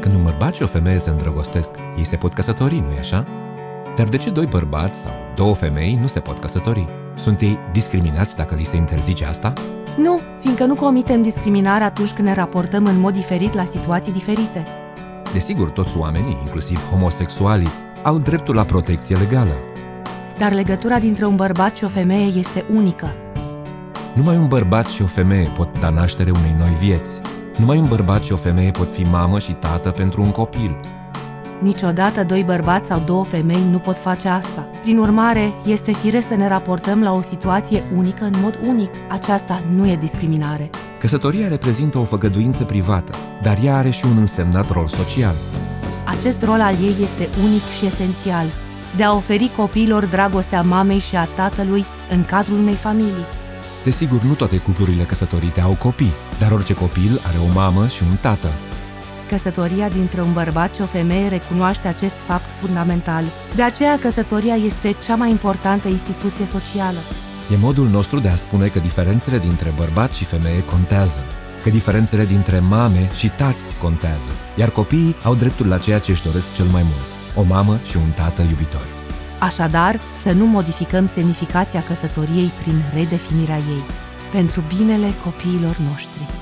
Când un bărbat și o femeie se îndrăgostesc, ei se pot căsători, nu-i așa? Dar de ce doi bărbați sau două femei nu se pot căsători? Sunt ei discriminați dacă li se interzice asta? Nu, fiindcă nu comitem discriminare atunci când ne raportăm în mod diferit la situații diferite. Desigur, toți oamenii, inclusiv homosexualii, au dreptul la protecție legală. Dar legătura dintre un bărbat și o femeie este unică. Numai un bărbat și o femeie pot da naștere unei noi vieți. Numai un bărbat și o femeie pot fi mamă și tată pentru un copil. Niciodată doi bărbați sau două femei nu pot face asta. Prin urmare, este firesc să ne raportăm la o situație unică în mod unic. Aceasta nu e discriminare. Căsătoria reprezintă o făgăduință privată, dar ea are și un însemnat rol social. Acest rol al ei este unic și esențial, de a oferi copiilor dragostea mamei și a tatălui în cadrul unei familii. Desigur, nu toate cuplurile căsătorite au copii, dar orice copil are o mamă și un tată. Căsătoria dintre un bărbat și o femeie recunoaște acest fapt fundamental. De aceea, căsătoria este cea mai importantă instituție socială. E modul nostru de a spune că diferențele dintre bărbat și femeie contează, că diferențele dintre mame și tați contează, iar copiii au dreptul la ceea ce își doresc cel mai mult, o mamă și un tată iubitor. Așadar, să nu modificăm semnificația căsătoriei prin redefinirea ei, pentru binele copiilor noștri.